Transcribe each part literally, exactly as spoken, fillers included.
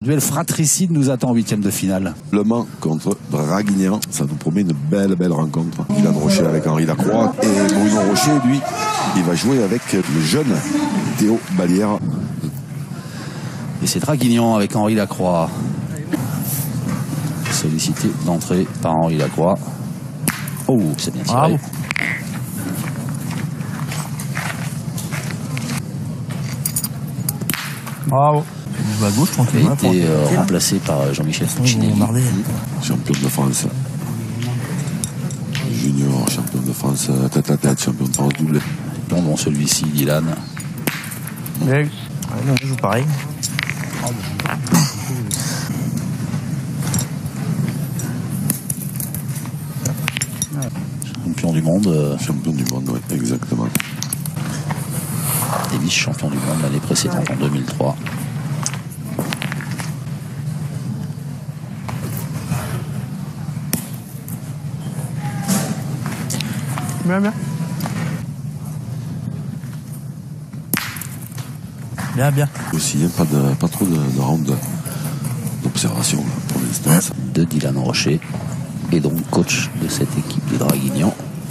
Duel fratricide nous attend en huitième de finale. Le Mans contre Draguignan, ça nous promet une belle, belle rencontre. Dylan Rocher avec Henri Lacroix et Bruno Rocher, lui, il va jouer avec le jeune Théo Ballière. Et c'est Draguignan avec Henri Lacroix. Sollicité d'entrée par Henri Lacroix. Oh, c'est bien tiré. Bravo. Bravo. Il va à gauche, tranquille. Il a été euh, remplacé par Jean-Michel Puccinelli. Champion de France. Junior, champion de France tête à tête, champion de France doublé. Bon, celui-ci, Dylan. Ouais, non, je joue pareil. Champion du monde. Euh... Champion du monde, oui, exactement. Et vice-champion du monde l'année précédente, en deux mille trois. Bien, bien. Bien, bien. Aussi, hein, pas, de, pas trop de, de round d'observation pour l'instant. De Dylan Rocher, et donc coach de cette équipe de Draguignan.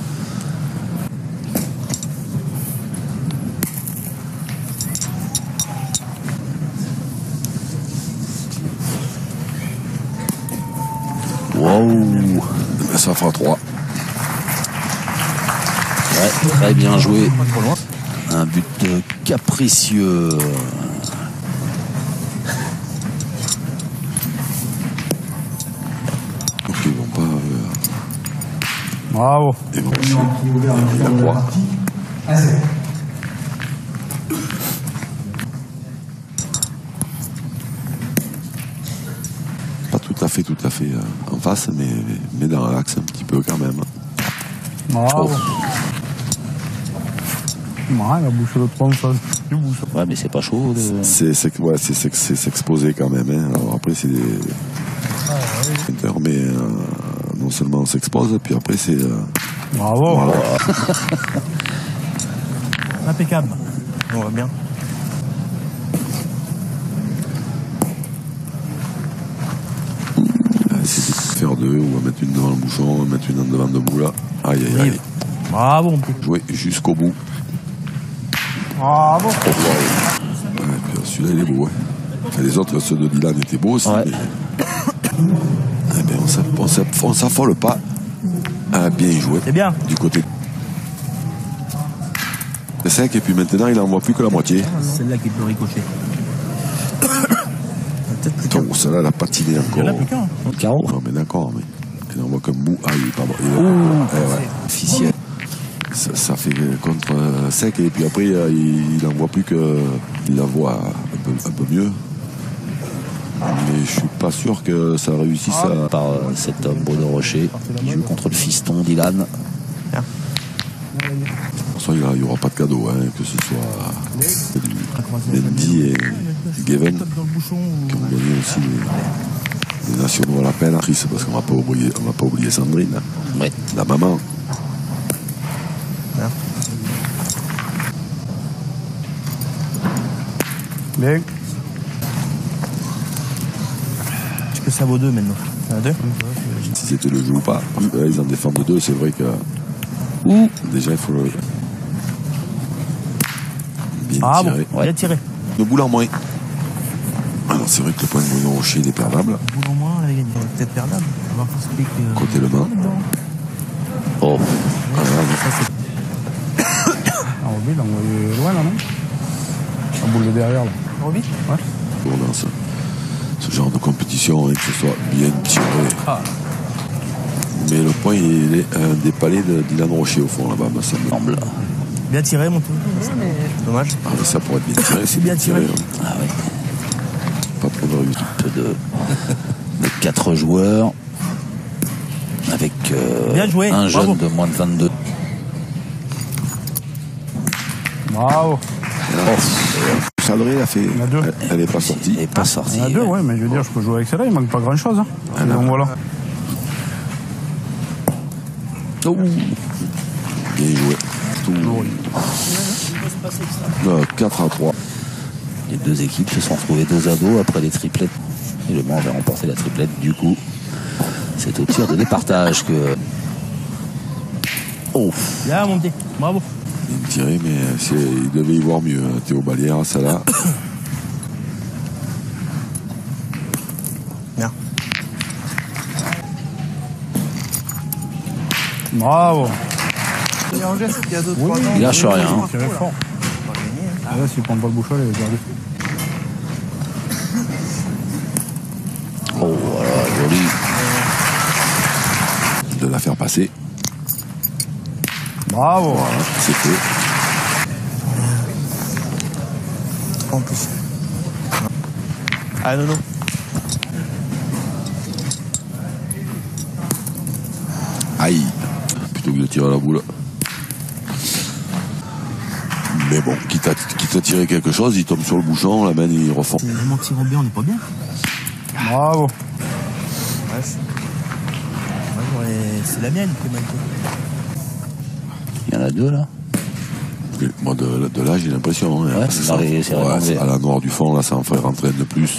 Wow! Ça fera trois. Ouais, très bien joué. Un but capricieux. Donc ils vont pas. Euh... Bravo. Ils vont aussi. La croix. Pas tout à fait, tout à fait euh, en face, mais, mais dans l'axe un petit peu quand même. Bravo. Oh. Ouais, il a bouché le tronc, ça. Ouais, mais c'est pas chaud. De... C'est ouais, s'exposer quand même. Hein. Alors après, c'est des. Ah, oui. Mais euh, non seulement on s'expose, puis après, c'est. Euh... Bravo. Voilà. Impeccable. On va bien. C'est de faire deux, on va mettre une devant le bouchon, on va mettre une en devant de bout là. Aïe, aïe, aïe. Bravo, on peut jouer jusqu'au bout. Bravo. Ouais, celui-là, il est beau. Hein. Enfin, les autres, ceux de Dylan étaient beaux aussi. Ouais. Mais... eh ben, on s'affole pas. Ah, bien joué. C'est bien. Du côté. C'est sec, et puis maintenant, il n'en voit plus que la moitié. C'est celle-là qui peut ricocher. Donc, celle-là, elle a patiné encore. Il y en a plus qu'un. Carreau. Non, mais d'accord, mais il n'en voit qu'un bout. Ah, il est pas bon. Il est... Ouh, eh, ouais. officiel. Ça, ça fait contre euh, sec, et puis après, euh, il n'en voit plus que. Il la voit un peu, un peu mieux. Mais je suis pas sûr que ça réussisse à... Par euh, cet homme, Bruno Rocher, qui joue contre le fiston Dylan. Pour ça, il n'y aura pas de cadeau, hein, que ce soit du Mendy et Gavin, qui ont gagné aussi les, les nationaux à l'appel. Triste, parce qu'on ne va pas oublier, on va pas oublier Sandrine, Ouais. La maman. Bien. Est-ce que ça vaut deux maintenant? Ça vaut deux? Si c'était le jeu ou pas. Parce que là, ils en défendent deux, c'est vrai que. Ouh. Déjà, il faut le. Bien ah tiré. Bon, ouais. Bien tiré. De boule en moins. Alors, c'est vrai que le point de Bruno Rocher, il est perdable. Boule en moins, on avait gagné. Peut-être perdable. On va expliquer que... Côté le main. Oh. Ah, là, ah, Roby, il a envoyé loin, là, non? La boule de derrière, là. Roby? Ouais. Dans ce, ce genre de compétition, hein, que ce soit bien tiré. Ah. Mais le point, il est un des palais de Dylan Rocher, au fond, là-bas, me semble. Bien tiré, mon tour. Dommage. Ah, mais ça pourrait être bien tiré. C'est bien tiré. tiré hein. Ah oui. Pas trop de réussite. Un peu de, de quatre joueurs. Avec euh, bien joué. un jeune Bravo. de moins de vingt-deux. Bravo. Chadré a fait. Il y en a deux. Elle n'est pas sortie. Elle n'est pas sortie. Il y en a deux, ouais, mais je veux dire, je peux jouer avec celle-là, il manque pas grand-chose. Hein. Ah, donc voilà. Oh. Bien joué. Tout... Non, quatre à trois. Les deux équipes se sont retrouvées dos à dos après les triplettes Et Le Mans avait remporté la triplette. Du coup, c'est au tir de départage que... Oh. Bien mon petit, bravo. Il me tirait, mais il devait y voir mieux. Hein. Théo Balière, ça là. Bien. Bravo. Il y a un geste il y a deux, Oui, trois ans. Il lâche rien. Il tirait fort. Ah, là, s'il prend pas le bouchon, il est perdu. Oh, voilà, joli. De la faire passer. Bravo. Voilà, c'est fait. En plus. Ah non, non. Aïe. Plutôt que de tirer à la boule. Mais bon, quitte à, quitte à tirer quelque chose, il tombe sur le bouchon, la main, il refond. C'est vraiment tirant bien, on n'est pas bien. Bravo. Ouais, c'est ouais, j'aurais- c'est la mienne qui m'a été. Il y en a deux, là. Moi, de, de là, j'ai l'impression. Hein, Ouais, c'est dans ça. les- c'est Ouais, vraiment c'est des- à la noire du fond, là, ça en ferait rentrer un de plus.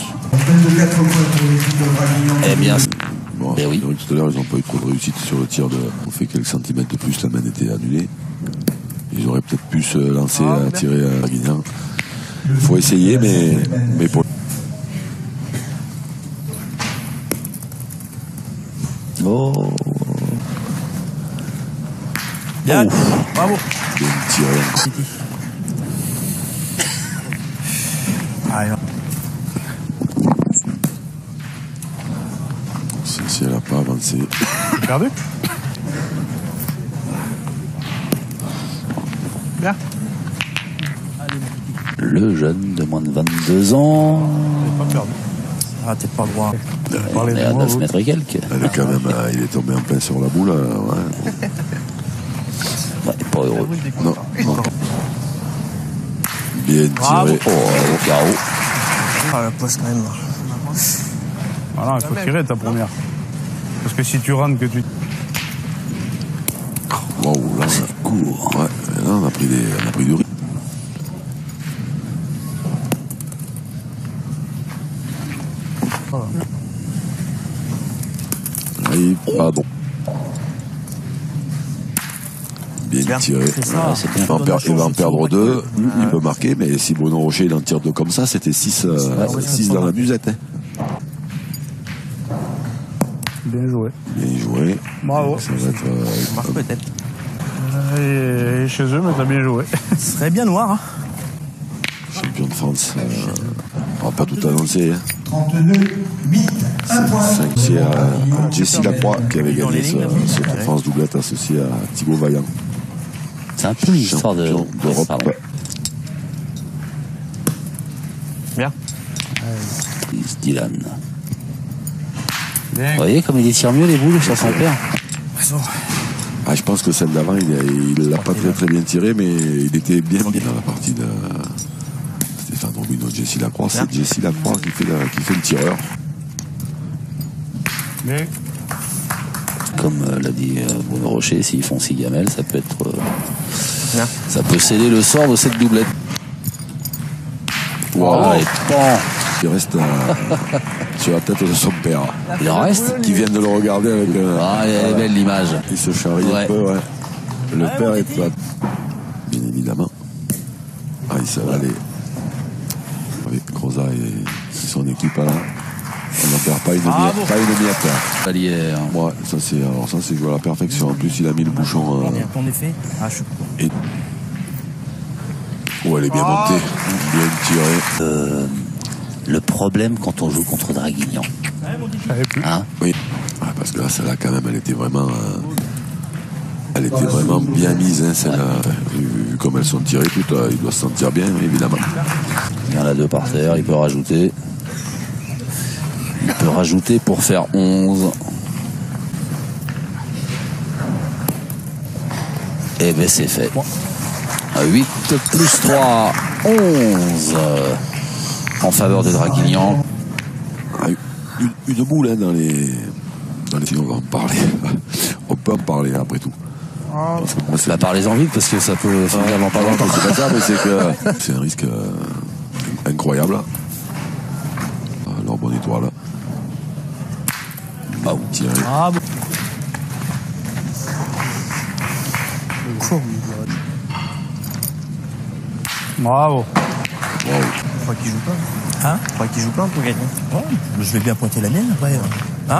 Eh bien, Bon, Eh oui. tout à l'heure, ils n'ont pas eu trop de réussite sur le tir. De... On fait quelques centimètres de plus, la main était annulée. Ils auraient peut-être pu se lancer à tirer à Draguignan. Il faut essayer, mais, mais pour... oh. Bien, Oh. bravo. bien tirer. Ah, non. Si, si elle n'a pas avancé. C'est perdu. Bien. Le jeune de moins de vingt-deux ans. Il est pas perdu. Ah, t'es pas droit. On est à neuf mètres et quelques. Elle est quand même, euh, il est tombé en plein sur la boule. euh, ouais. Ouais, pas heureux. Non, non. Bien Bravo. tiré. Oh, au carreau. Ah, la poisse quand même. Voilà, il faut tirer ta première. Parce que si tu rentres que tu... Waouh, là, C'est court. ouais, là, on a pris, des, on a pris du rythme. Aïe, pas bon. Bien Bien. tiré. C'est ça. Ouais, c'est bien. Il va en, per- il va en perdre deux, il peut marquer, mais si Bruno Rocher il en tire deux comme ça, c'était six dans la musette. Hein. Bien joué. Bien joué. Bravo. Ça va être euh, Marque peut-être. Et chez eux, mais t'as bien joué. Ce serait bien noir. Hein. champion de France. Euh, on va pas tout annoncer. Hein. trente-deux huit. Un point. cinq, c'est à, à Jessie Lacroix qui avait gagné ce, ce Tour de France doublette associé à Thibaut Vaillant. C'est un peu une histoire de... Champion d'Europe. Pardon. Bien. Dylan. Bien. Vous voyez comme il étire mieux les boules sur son père. Ah, je pense que celle d'avant, il l'a pas très très bien tiré, mais il était bien bien dans la partie de Stéphane Robino, Jessie Lacroix. C'est Jessie Lacroix qui fait, la, qui fait le tireur. Bien. Comme euh, l'a dit euh, Bruno Rocher, s'ils font six gamelles, ça peut être... euh, Bien. ça peut sceller le sort de cette doublette. Wow. Ah, et pan. Il reste euh, sur la tête de son père, Il en reste. qui vient de le regarder avec un... Ah, elle est belle l'image. Il se charrie Ouais. un peu, ouais. Le père est plat. Bien évidemment. Ah, il s'est allé avec Croza et, et son équipe là. On n'en perd pas une miette. Pas une miette. Valière. Ouais, ça c'est alors ça c'est joué à la perfection. En plus, il a mis le bouchon. Euh, Bien, ton effet. Ah, je suis et... Oh, elle est bien montée. Bien tirée. Euh, le problème quand on joue contre Draguignan. Je savais plus. Hein Oui. Ah, parce que là, celle-là, quand même, elle était vraiment. Euh, elle était vraiment bien mise, hein, celle-là. Vu, vu comme elles sont tirées toutes, euh, il doit se sentir bien, évidemment. Il y en a deux par terre, il peut rajouter. Il peut rajouter pour faire onze. Et ben c'est fait. huit plus trois, onze. En faveur de Draguignan. Ah, une, une boule hein, dans les. Dans les. On va en parler. On peut en parler après tout. Parce que moi, c'est Bah, parlez-en vite parce que ça peut finir dans pas non, longtemps. c'est pas ça, mais c'est que c'est un risque euh, incroyable. Alors bon, étoile. Ah, tiré. Ah bon. Bravo. Wow. Je crois qu'il joue pas. Hein Je crois qu'il joue pas pour gagner. Ouais. Je vais bien pointer la mienne après. Hein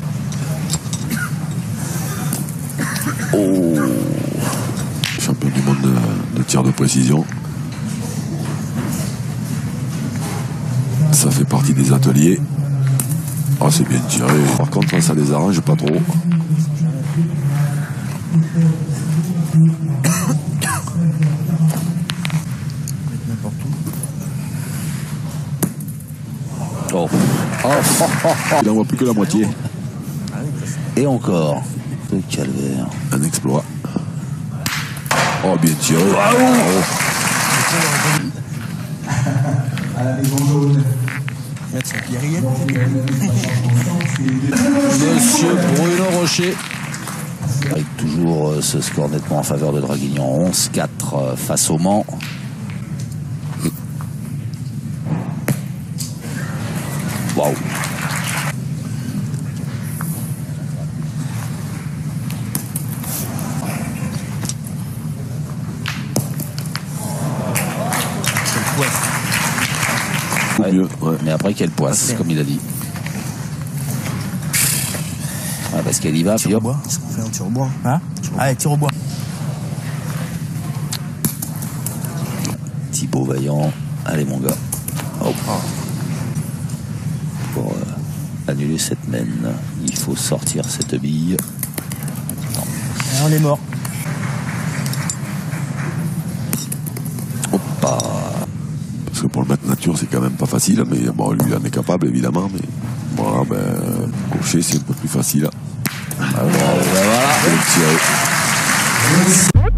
Oh. Champion du monde de, de tir de précision. Ça fait partie des ateliers. Ah, c'est bien tiré. Par contre, ça les arrange pas trop. Oh. Oh. Il n'en voit plus que la moitié. Et encore. Le calvaire. Un exploit. Oh, bien tiré. Monsieur Bruno Rocher. Avec toujours euh, ce score nettement en faveur de Draguignan. onze quatre euh, face au Mans. Waouh. Ouais. Mieux, ouais. Mais après, quelle poisse, Okay. comme il a dit. Ah, parce qu'elle y va, puis Tir au hop. bois. Est-ce qu'on fait un tir au bois? Hein? Allez, tir au bois. Thibaut Vaillant. Allez, mon gars. Hop. Pour euh, annuler cette mène, il faut sortir cette bille. Et on est mort. Hoppa. Parce que pour le mettre nature, c'est quand même pas facile. Mais bon, lui, il en est capable, évidemment. Mais voilà, ben, cocher, c'est un peu plus facile. Ah, bon, ben voilà. Bien tiré.